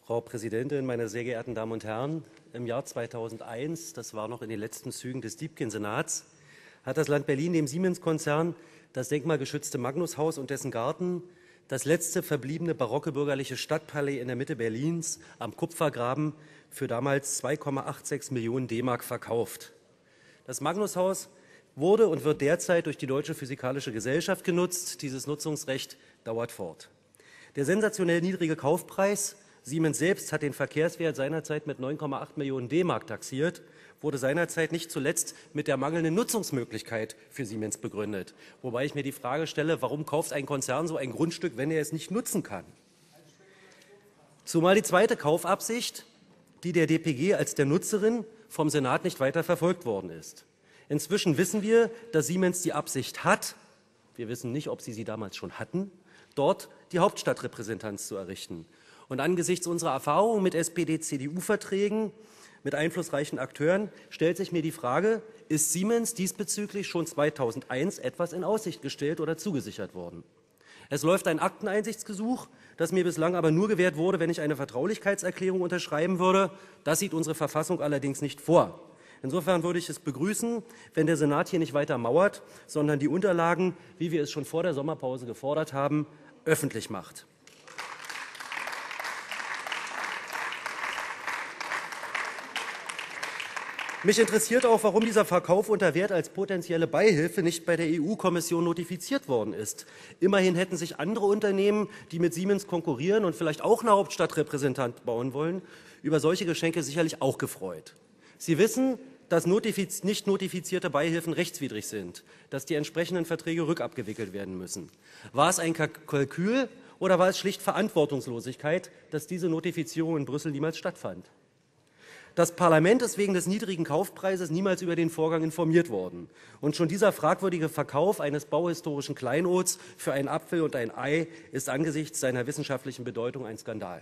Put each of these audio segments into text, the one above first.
Frau Präsidentin, meine sehr geehrten Damen und Herren! Im Jahr 2001, das war noch in den letzten Zügen des Diepgen-Senats, hat das Land Berlin dem Siemens-Konzern das denkmalgeschützte Magnushaus und dessen Garten, das letzte verbliebene barocke bürgerliche Stadtpalais in der Mitte Berlins am Kupfergraben, für damals 2,86 Millionen D-Mark verkauft. Das Magnushaus wurde und wird derzeit durch die Deutsche Physikalische Gesellschaft genutzt. Dieses Nutzungsrecht dauert fort. Der sensationell niedrige Kaufpreis, Siemens selbst hat den Verkehrswert seinerzeit mit 9,8 Millionen D-Mark taxiert, wurde seinerzeit nicht zuletzt mit der mangelnden Nutzungsmöglichkeit für Siemens begründet. Wobei ich mir die Frage stelle, warum kauft ein Konzern so ein Grundstück, wenn er es nicht nutzen kann? Zumal die zweite Kaufabsicht, die der DPG als der Nutzerin, vom Senat nicht weiter verfolgt worden ist. Inzwischen wissen wir, dass Siemens die Absicht hat, wir wissen nicht, ob sie damals schon hatten, dort die Hauptstadtrepräsentanz zu errichten. Und angesichts unserer Erfahrungen mit SPD-CDU-Verträgen, mit einflussreichen Akteuren, stellt sich mir die Frage, ist Siemens diesbezüglich schon 2001 etwas in Aussicht gestellt oder zugesichert worden? Es läuft ein Akteneinsichtsgesuch, das mir bislang aber nur gewährt wurde, wenn ich eine Vertraulichkeitserklärung unterschreiben würde. Das sieht unsere Verfassung allerdings nicht vor. Insofern würde ich es begrüßen, wenn der Senat hier nicht weiter mauert, sondern die Unterlagen, wie wir es schon vor der Sommerpause gefordert haben, öffentlich macht. Mich interessiert auch, warum dieser Verkauf unter Wert als potenzielle Beihilfe nicht bei der EU-Kommission notifiziert worden ist. Immerhin hätten sich andere Unternehmen, die mit Siemens konkurrieren und vielleicht auch eine Hauptstadtrepräsentant bauen wollen, über solche Geschenke sicherlich auch gefreut. Sie wissen, dass nicht notifizierte Beihilfen rechtswidrig sind, dass die entsprechenden Verträge rückabgewickelt werden müssen. War es ein Kalkül oder war es schlicht Verantwortungslosigkeit, dass diese Notifizierung in Brüssel niemals stattfand? Das Parlament ist wegen des niedrigen Kaufpreises niemals über den Vorgang informiert worden. Und schon dieser fragwürdige Verkauf eines bauhistorischen Kleinods für einen Apfel und ein Ei ist angesichts seiner wissenschaftlichen Bedeutung ein Skandal.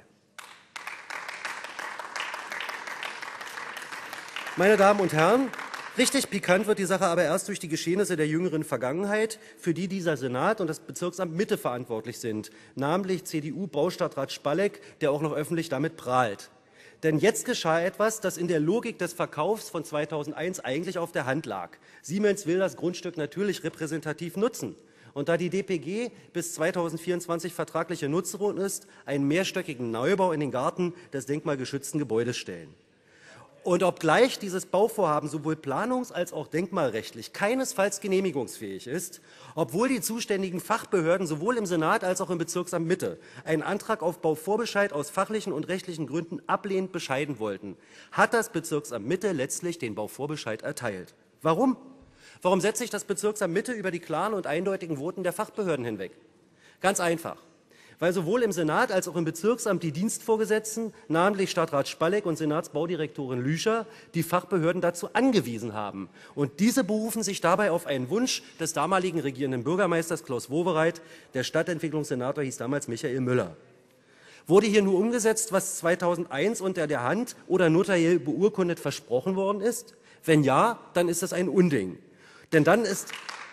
Meine Damen und Herren, richtig pikant wird die Sache aber erst durch die Geschehnisse der jüngeren Vergangenheit, für die dieser Senat und das Bezirksamt Mitte verantwortlich sind, namentlich CDU-Baustadtrat Spalleck, der auch noch öffentlich damit prahlt. Denn jetzt geschah etwas, das in der Logik des Verkaufs von 2001 eigentlich auf der Hand lag. Siemens will das Grundstück natürlich repräsentativ nutzen. Und da die DPG bis 2024 vertragliche Nutzerin ist, einen mehrstöckigen Neubau in den Garten des denkmalgeschützten Gebäudes stellen. Und obgleich dieses Bauvorhaben sowohl planungs- als auch denkmalrechtlich keinesfalls genehmigungsfähig ist, obwohl die zuständigen Fachbehörden sowohl im Senat als auch im Bezirksamt Mitte einen Antrag auf Bauvorbescheid aus fachlichen und rechtlichen Gründen ablehnend bescheiden wollten, hat das Bezirksamt Mitte letztlich den Bauvorbescheid erteilt. Warum? Warum setzt sich das Bezirksamt Mitte über die klaren und eindeutigen Voten der Fachbehörden hinweg? Ganz einfach. Weil sowohl im Senat als auch im Bezirksamt die Dienstvorgesetzten, namentlich Stadtrat Spalleck und Senatsbaudirektorin Lüscher, die Fachbehörden dazu angewiesen haben. Und diese berufen sich dabei auf einen Wunsch des damaligen regierenden Bürgermeisters Klaus Wowereit. Der Stadtentwicklungssenator hieß damals Michael Müller. Wurde hier nur umgesetzt, was 2001 unter der Hand oder notariell beurkundet versprochen worden ist? Wenn ja, dann ist das ein Unding. Denn dann ist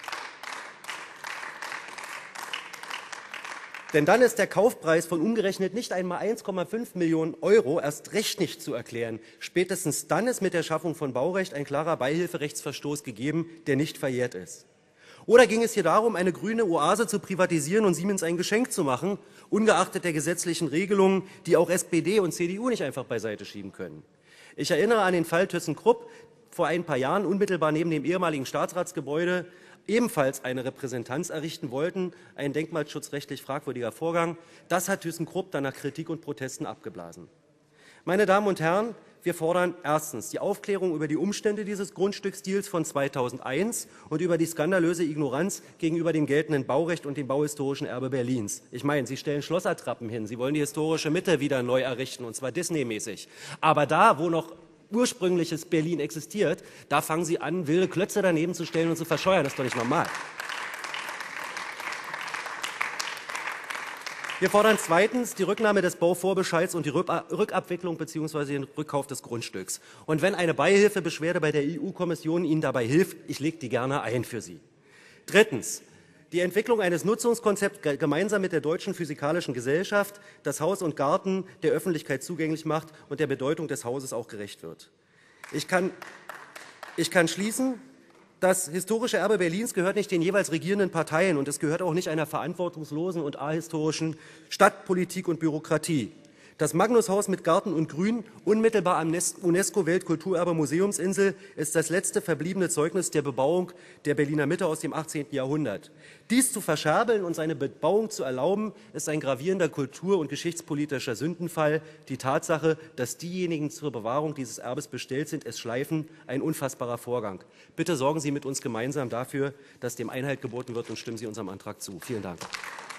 der Kaufpreis von umgerechnet nicht einmal 1,5 Millionen € erst recht nicht zu erklären. Spätestens dann ist mit der Schaffung von Baurecht ein klarer Beihilferechtsverstoß gegeben, der nicht verjährt ist. Oder ging es hier darum, eine grüne Oase zu privatisieren und Siemens ein Geschenk zu machen, ungeachtet der gesetzlichen Regelungen, die auch SPD und CDU nicht einfach beiseite schieben können? Ich erinnere an den Fall ThyssenKrupp vor ein paar Jahren, unmittelbar neben dem ehemaligen Staatsratsgebäude, ebenfalls eine Repräsentanz errichten wollten, ein denkmalschutzrechtlich fragwürdiger Vorgang. Das hat ThyssenKrupp dann nach Kritik und Protesten abgeblasen. Meine Damen und Herren, wir fordern erstens die Aufklärung über die Umstände dieses Grundstücksdeals von 2001 und über die skandalöse Ignoranz gegenüber dem geltenden Baurecht und dem bauhistorischen Erbe Berlins. Ich meine, Sie stellen Schlossertrappen hin, Sie wollen die historische Mitte wieder neu errichten, und zwar Disney-mäßig. Aber da, wo noch ursprüngliches Berlin existiert, da fangen Sie an, wilde Klötze daneben zu stellen und zu verscheuern. Das ist doch nicht normal. Wir fordern zweitens die Rücknahme des Bauvorbescheids und die Rückabwicklung bzw. den Rückkauf des Grundstücks. Und wenn eine Beihilfebeschwerde bei der EU-Kommission Ihnen dabei hilft, ich lege die gerne ein für Sie. Drittens. Die Entwicklung eines Nutzungskonzepts gemeinsam mit der Deutschen Physikalischen Gesellschaft, das Haus und Garten der Öffentlichkeit zugänglich macht und der Bedeutung des Hauses auch gerecht wird. Ich kann schließen, das historische Erbe Berlins gehört nicht den jeweils regierenden Parteien und es gehört auch nicht einer verantwortungslosen und ahistorischen Stadtpolitik und Bürokratie. Das Magnushaus mit Garten und Grün, unmittelbar am UNESCO-Weltkulturerbe Museumsinsel, ist das letzte verbliebene Zeugnis der Bebauung der Berliner Mitte aus dem 18. Jahrhundert. Dies zu verscherbeln und seine Bebauung zu erlauben, ist ein gravierender kultur- und geschichtspolitischer Sündenfall. Die Tatsache, dass diejenigen zur Bewahrung dieses Erbes bestellt sind, es schleifen, ein unfassbarer Vorgang. Bitte sorgen Sie mit uns gemeinsam dafür, dass dem Einhalt geboten wird und stimmen Sie unserem Antrag zu. Vielen Dank.